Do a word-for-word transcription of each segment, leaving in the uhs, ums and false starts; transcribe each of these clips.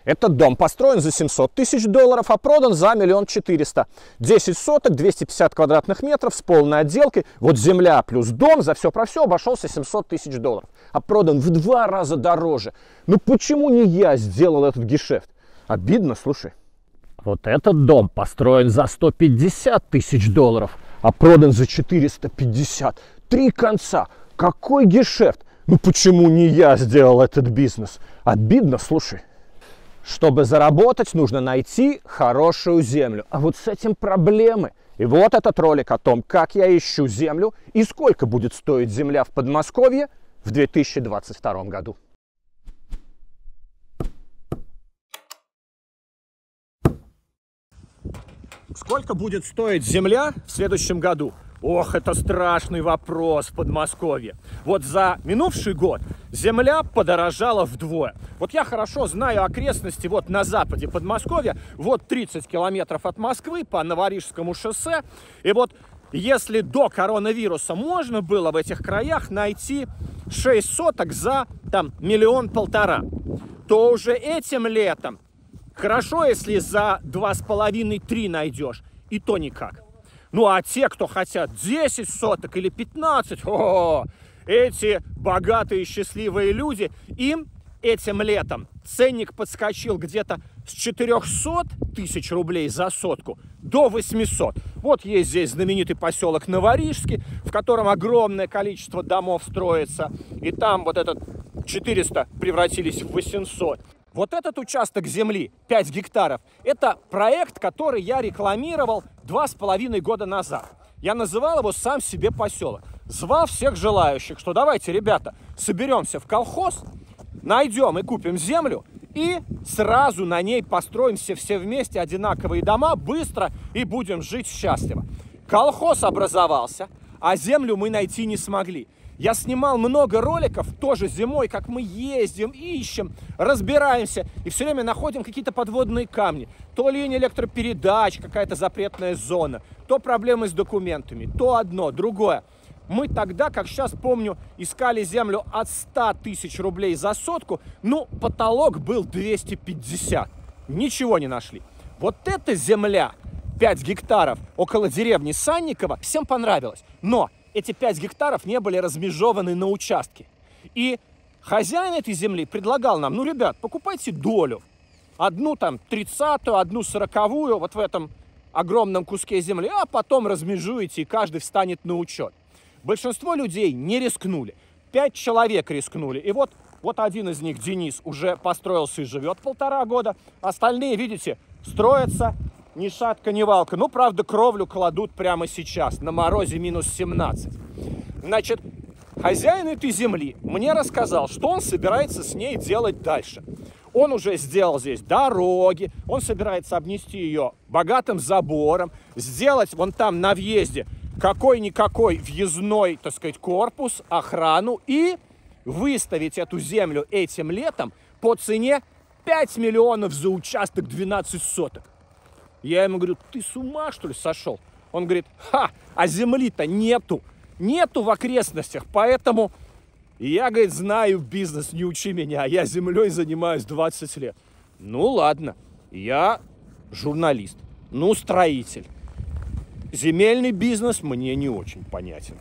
Этот дом построен за семьсот тысяч долларов, а продан за миллион четыреста. десять соток, двести пятьдесят квадратных метров с полной отделкой. Вот земля плюс дом за все про все обошелся семьсот тысяч долларов. А продан в два раза дороже. Ну почему не я сделал этот гешефт? Обидно, слушай. Вот этот дом построен за сто пятьдесят тысяч долларов, а продан за четыреста пятьдесят. Три конца. Какой гешефт? Ну почему не я сделал этот бизнес? Обидно, слушай. Чтобы заработать, нужно найти хорошую землю. А вот с этим проблемы. И вот этот ролик о том, как я ищу землю и сколько будет стоить земля в Подмосковье в две тысячи двадцать втором году. Сколько будет стоить земля в следующем году? Ох, это страшный вопрос в Подмосковье. Вот за минувший год земля подорожала вдвое. Вот я хорошо знаю окрестности вот на западе Подмосковья, вот тридцать километров от Москвы по Новорижскому шоссе. И вот если до коронавируса можно было в этих краях найти шесть соток за там миллион-полтора, то уже этим летом хорошо, если за два с половиной-три найдешь, и то никак. Ну а те, кто хотят десять соток или пятнадцать, о, эти богатые счастливые люди, им этим летом ценник подскочил где-то с четырёхсот тысяч рублей за сотку до восьмисот. Вот есть здесь знаменитый поселок Новорижский, в котором огромное количество домов строится, и там вот этот четыреста превратились в восемьсот. Вот этот участок земли, пять гектаров, это проект, который я рекламировал два с половиной года назад. Я называл его «Сам себе поселок». Звал всех желающих, что давайте, ребята, соберемся в колхоз, найдем и купим землю, и сразу на ней построимся все вместе одинаковые дома, быстро, и будем жить счастливо. Колхоз образовался, а землю мы найти не смогли. Я снимал много роликов, тоже зимой, как мы ездим, ищем, разбираемся и все время находим какие-то подводные камни. То линия электропередач, какая-то запретная зона, то проблемы с документами, то одно, другое. Мы тогда, как сейчас помню, искали землю от ста тысяч рублей за сотку, ну, потолок был двести пятьдесят. Ничего не нашли. Вот эта земля, пять гектаров, около деревни Санникова, всем понравилась. Но эти пять гектаров не были размежованы на участке. И хозяин этой земли предлагал нам, ну, ребят, покупайте долю. Одну там тридцатую, одну сороковую, вот в этом огромном куске земли, а потом размежуете, и каждый встанет на учет. Большинство людей не рискнули. Пять человек рискнули. И вот, вот один из них, Денис, уже построился и живет полтора года. Остальные, видите, строятся ни шатка, ни валка. Ну, правда, кровлю кладут прямо сейчас, на морозе минус семнадцать. Значит, хозяин этой земли мне рассказал, что он собирается с ней делать дальше. Он уже сделал здесь дороги, он собирается обнести ее богатым забором, сделать вон там на въезде какой-никакой въездной, так сказать, корпус, охрану и выставить эту землю этим летом по цене пять миллионов за участок двенадцать соток. Я ему говорю, ты с ума, что ли, сошел? Он говорит, ха, а земли-то нету, нету в окрестностях, поэтому я, говорит, знаю бизнес, не учи меня, я землей занимаюсь двадцать лет. Ну ладно, я журналист, ну строитель. Земельный бизнес мне не очень понятен.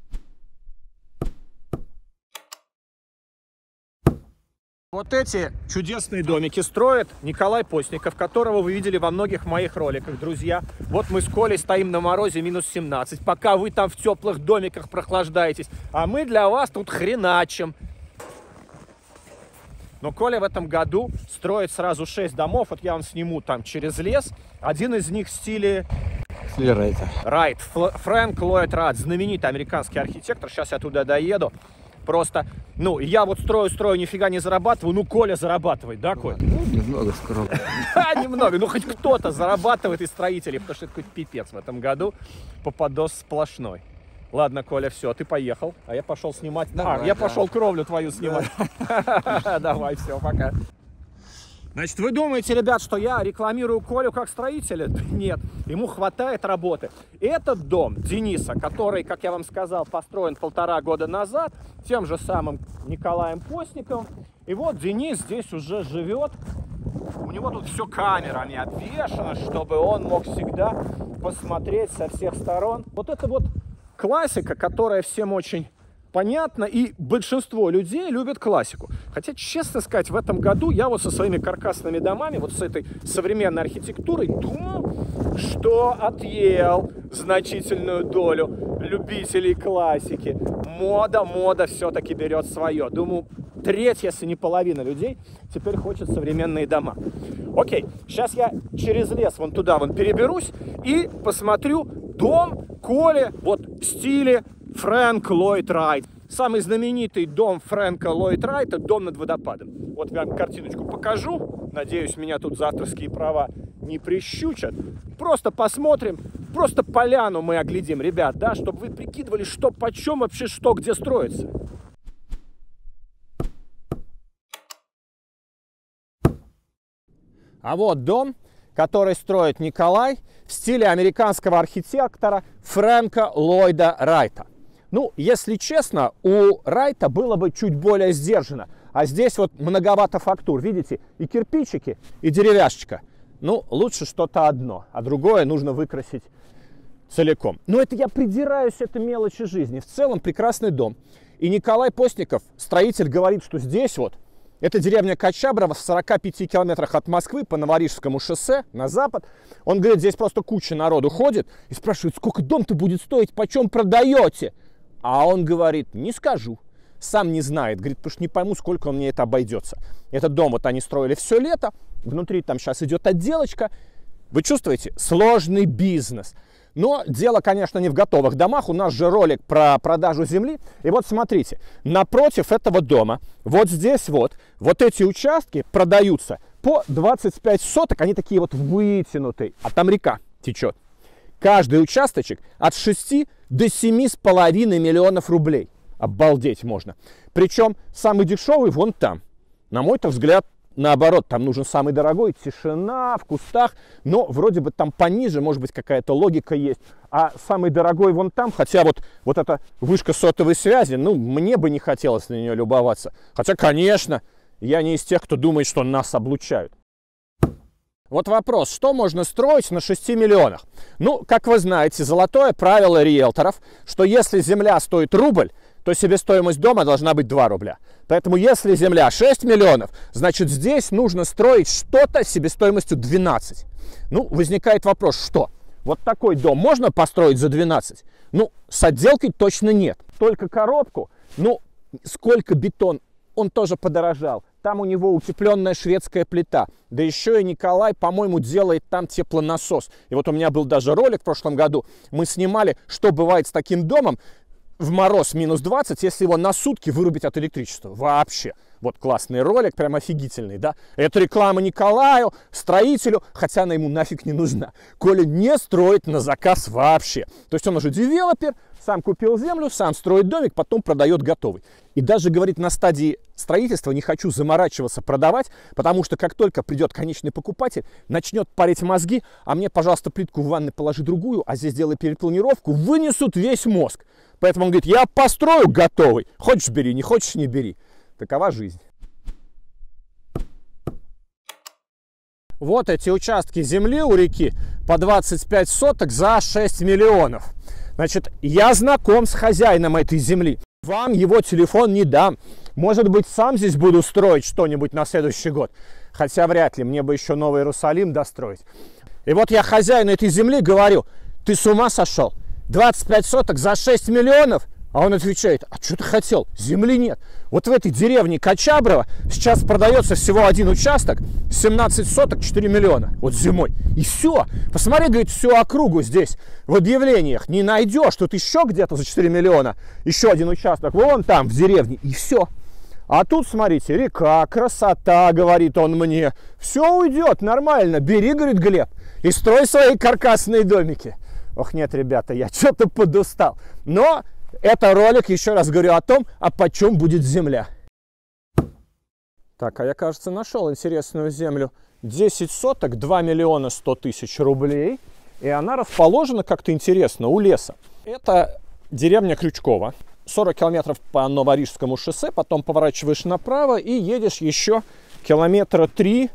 Вот эти чудесные домики строит Николай Постников, которого вы видели во многих моих роликах, друзья. Вот мы с Колей стоим на морозе минус семнадцать, пока вы там в теплых домиках прохлаждаетесь, а мы для вас тут хреначим. Но Коля в этом году строит сразу шесть домов, вот я вам сниму там через лес. Один из них в стиле Райта. Райт. Фрэнк Ллойд Райт, знаменитый американский архитектор. Сейчас я туда доеду. Просто, ну, я вот строю, строю, нифига не зарабатываю. Ну, Коля зарабатывает, да, Коль? Ну, немного скоро. Да, немного. Ну, хоть кто-то зарабатывает из строителей, потому что это какой-то пипец в этом году. Попадос сплошной. Ладно, Коля, все, ты поехал. А я пошел снимать. А, я пошел кровлю твою снимать. Давай, все, пока. Значит, вы думаете, ребят, что я рекламирую Колю как строителя? Да нет, ему хватает работы. Этот дом Дениса, который, как я вам сказал, построен полтора года назад, тем же самым Николаем Постниковым. И вот Денис здесь уже живет. У него тут все камерами обвешано, чтобы он мог всегда посмотреть со всех сторон. Вот это вот классика, которая всем очень понятна, и большинство людей любят классику. Хотя, честно сказать, в этом году я вот со своими каркасными домами, вот с этой современной архитектурой, думал, что отъел значительную долю любителей классики. Мода, мода все-таки берет свое. Думаю, треть, если не половина людей теперь хочет современные дома. Окей, сейчас я через лес вон туда вон переберусь и посмотрю дом Коли вот в стиле Фрэнк Ллойд Райт. Самый знаменитый дом Фрэнка Ллойд Райта — дом над водопадом. Вот я вам картиночку покажу. Надеюсь, меня тут за авторские права не прищучат. Просто посмотрим, просто поляну мы оглядим, ребят, да, чтобы вы прикидывали, что почем вообще, что где строится. А вот дом, который строит Николай в стиле американского архитектора Фрэнка Ллойда Райта. Ну, если честно, у Райта было бы чуть более сдержано. А здесь вот многовато фактур, видите? И кирпичики, и деревяшечка. Ну, лучше что-то одно, а другое нужно выкрасить целиком. Но это я придираюсь, это мелочи жизни. В целом прекрасный дом. И Николай Постников, строитель, говорит, что здесь вот, это деревня Качаброво в сорока пяти километрах от Москвы по Новорижскому шоссе на запад. Он говорит, здесь просто куча народу ходит и спрашивает, сколько дом-то будет стоить, почем продаете? А он говорит, не скажу. Сам не знает, говорит, потому что не пойму, сколько мне это обойдется. Этот дом вот они строили все лето, внутри там сейчас идет отделочка. Вы чувствуете? Сложный бизнес. Но дело, конечно, не в готовых домах. У нас же ролик про продажу земли. И вот смотрите, напротив этого дома, вот здесь вот, вот эти участки продаются по двадцать пять соток. Они такие вот вытянутые, а там река течет. Каждый участочек от шести до семи с половиной миллионов рублей. Обалдеть можно. Причем самый дешевый вон там. На мой-то взгляд, наоборот, там нужен самый дорогой, тишина в кустах, но вроде бы там пониже, может быть, какая-то логика есть. А самый дорогой вон там, хотя вот, вот эта вышка сотовой связи, ну, мне бы не хотелось на нее любоваться. Хотя, конечно, я не из тех, кто думает, что нас облучают. Вот вопрос, что можно строить на шести миллионах? Ну, как вы знаете, золотое правило риэлторов, что если земля стоит рубль, то себестоимость дома должна быть два рубля. Поэтому если земля шесть миллионов, значит здесь нужно строить что-то себестоимостью двенадцать. Ну, возникает вопрос, что? Вот такой дом можно построить за двенадцать? Ну, с отделкой точно нет. Только коробку, ну, сколько бетон, он тоже подорожал. Там у него утепленная шведская плита. Да еще и Николай, по-моему, делает там теплонасос. И вот у меня был даже ролик в прошлом году. Мы снимали, что бывает с таким домом в мороз минус двадцать, если его на сутки вырубить от электричества. Вообще. Вот классный ролик, прям офигительный, да? Это реклама Николаю, строителю, хотя она ему нафиг не нужна. Коля не строит на заказ вообще. То есть он уже девелопер, сам купил землю, сам строит домик, потом продает готовый. И даже говорит, на стадии строительства не хочу заморачиваться продавать, потому что как только придет конечный покупатель, начнет парить мозги, а мне, пожалуйста, плитку в ванной положи другую, а здесь делай перепланировку, вынесут весь мозг. Поэтому он говорит, я построю готовый, хочешь бери, не хочешь не бери. Такова жизнь. Вот эти участки земли у реки по двадцать пять соток за шесть миллионов. Значит, я знаком с хозяином этой земли. Вам его телефон не дам. Может быть, сам здесь буду строить что-нибудь на следующий год. Хотя вряд ли, мне бы еще Новый Иерусалим достроить. И вот я хозяину этой земли говорю, ты с ума сошел? двадцать пять соток за шесть миллионов? А он отвечает, а что ты хотел? Земли нет. Вот в этой деревне Качаброво сейчас продается всего один участок, семнадцать соток, четыре миллиона. Вот зимой. И все. Посмотри, говорит, всю округу здесь в объявлениях не найдешь. Тут еще где-то за четыре миллиона еще один участок. Вон там, в деревне. И все. А тут, смотрите, река, красота, говорит он мне. Все уйдет, нормально. Бери, говорит Глеб, и строй свои каркасные домики. Ох, нет, ребята, я что-то подустал. Но это ролик, еще раз говорю, о том, а почем будет земля. Так, а я, кажется, нашел интересную землю. десять соток, два миллиона сто тысяч рублей. И она расположена как-то интересно, у леса. Это деревня Крючкова. сорок километров по Новорижскому шоссе, потом поворачиваешь направо и едешь еще километра три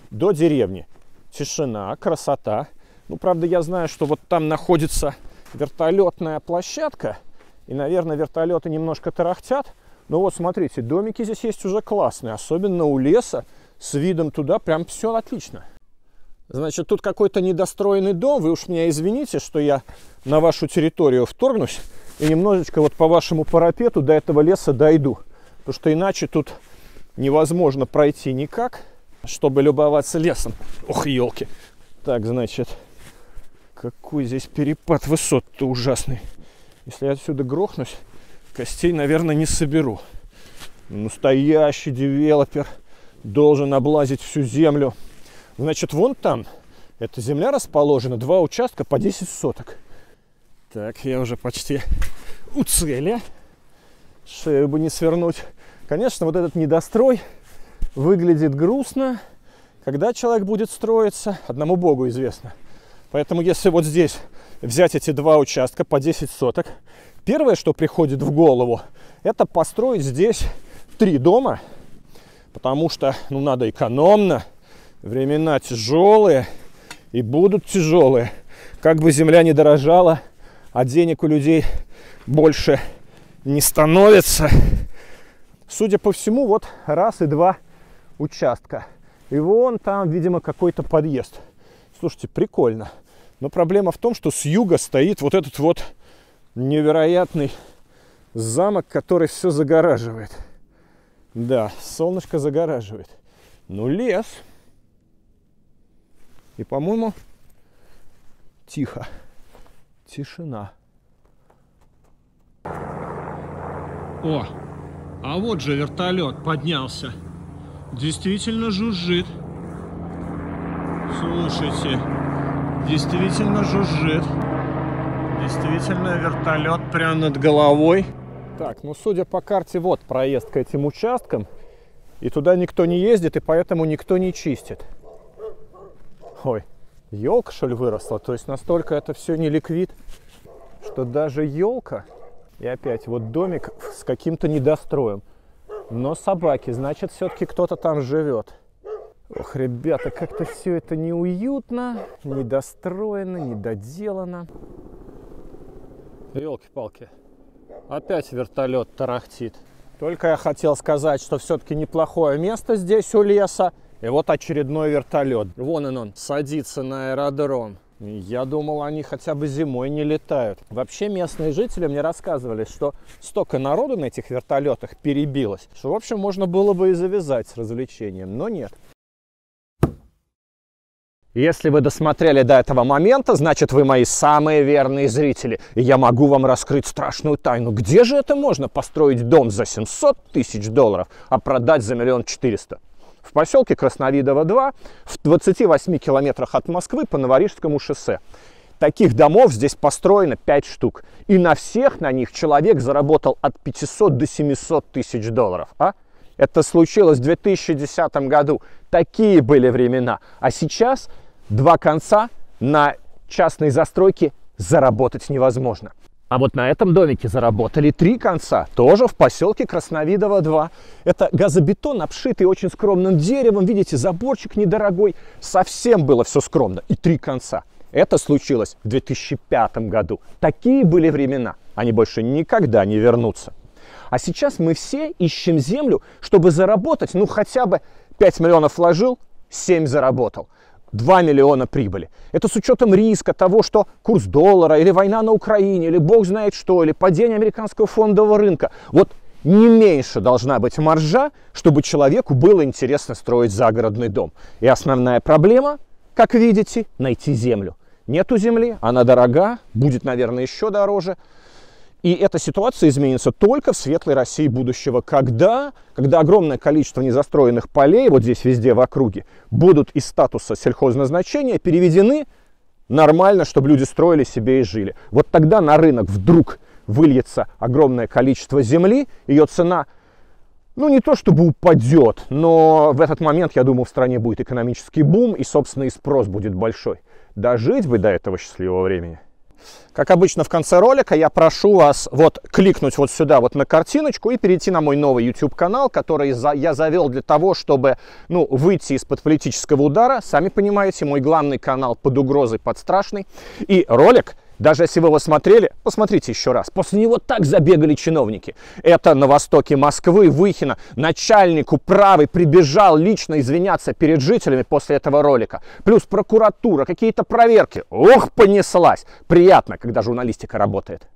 до деревни. Тишина, красота. Ну, правда, я знаю, что вот там находится вертолетная площадка. И, наверное, вертолеты немножко тарахтят. Но вот, смотрите, домики здесь есть уже классные. Особенно у леса. С видом туда прям все отлично. Значит, тут какой-то недостроенный дом. Вы уж меня извините, что я на вашу территорию вторгнусь. И немножечко вот по вашему парапету до этого леса дойду. Потому что иначе тут невозможно пройти никак, чтобы любоваться лесом. Ох, елки. Так, значит, какой здесь перепад высот-то ужасный. Если я отсюда грохнусь, костей, наверное, не соберу. Настоящий девелопер должен облазить всю землю. Значит, вон там эта земля расположена, два участка по десять соток. Так, я уже почти у цели. Шею бы не свернуть. Конечно, вот этот недострой выглядит грустно. Когда человек будет строиться, одному Богу известно. Поэтому, если вот здесь взять эти два участка по десять соток, первое, что приходит в голову, это построить здесь три дома. Потому что, ну, надо экономно. Времена тяжелые и будут тяжелые. Как бы земля не дорожала, а денег у людей больше не становится. Судя по всему, вот раз и два участка. И вон там, видимо, какой-то подъезд. Слушайте, прикольно. Но проблема в том, что с юга стоит вот этот вот невероятный замок, который все загораживает. Да, солнышко загораживает. Ну, лес. И, по-моему, тихо. Тишина. О, а вот же вертолет поднялся. Действительно жужжит. Слушайте, действительно жужжит. Действительно вертолет прямо над головой. Так, ну судя по карте, вот проезд к этим участкам. И туда никто не ездит, и поэтому никто не чистит. Ой, елка, что ли, выросла? То есть настолько это все не ликвид, что даже елка. И опять вот домик с каким-то недостроем. Но собаки, значит, все-таки кто-то там живет. Ох, ребята, как-то все это неуютно, недостроено, недоделано. Елки-палки. Опять вертолет тарахтит. Только я хотел сказать, что все-таки неплохое место здесь у леса. И вот очередной вертолет. Вон он, он садится на аэродром. Я думал, они хотя бы зимой не летают. Вообще местные жители мне рассказывали, что столько народу на этих вертолетах перебилось, что, в общем, можно было бы и завязать с развлечением, но нет. Если вы досмотрели до этого момента, значит, вы мои самые верные зрители. И я могу вам раскрыть страшную тайну. Где же это можно построить дом за семьсот тысяч долларов, а продать за миллион четыреста? В поселке Красновидово два, в двадцати восьми километрах от Москвы по Новорижскому шоссе. Таких домов здесь построено пять штук. И на всех на них человек заработал от пятисот до семисот тысяч долларов. А? Это случилось в две тысячи десятом году. Такие были времена. А сейчас два конца на частной застройке заработать невозможно. А вот на этом домике заработали три конца, тоже в поселке Красновидово два. Это газобетон, обшитый очень скромным деревом. Видите, заборчик недорогой. Совсем было все скромно. И три конца. Это случилось в две тысячи пятом году. Такие были времена. Они больше никогда не вернутся. А сейчас мы все ищем землю, чтобы заработать, ну хотя бы пять миллионов вложил, семь заработал. два миллиона прибыли. Это с учетом риска того, что курс доллара, или война на Украине, или бог знает что, или падение американского фондового рынка. Вот не меньше должна быть маржа, чтобы человеку было интересно строить загородный дом. И основная проблема, как видите, найти землю. Нету земли, она дорога, будет, наверное, еще дороже. И эта ситуация изменится только в светлой России будущего, когда, когда огромное количество незастроенных полей, вот здесь везде в округе, будут из статуса сельхозназначения переведены нормально, чтобы люди строили себе и жили. Вот тогда на рынок вдруг выльется огромное количество земли, ее цена, ну не то чтобы упадет, но в этот момент, я думаю, в стране будет экономический бум, и, собственно, и спрос будет большой. Дожить бы до этого счастливого времени. Как обычно в конце ролика я прошу вас вот кликнуть вот сюда вот на картиночку и перейти на мой новый YouTube канал, который за, я завел для того, чтобы, ну, выйти из-под политического удара. Сами понимаете, мой главный канал под угрозой, под страшный. И ролик, даже если вы его смотрели, посмотрите еще раз. После него так забегали чиновники. Это на востоке Москвы, Выхино. Начальник управы прибежал лично извиняться перед жителями после этого ролика. Плюс прокуратура, какие-то проверки. Ох, понеслась. Приятно, когда журналистика работает.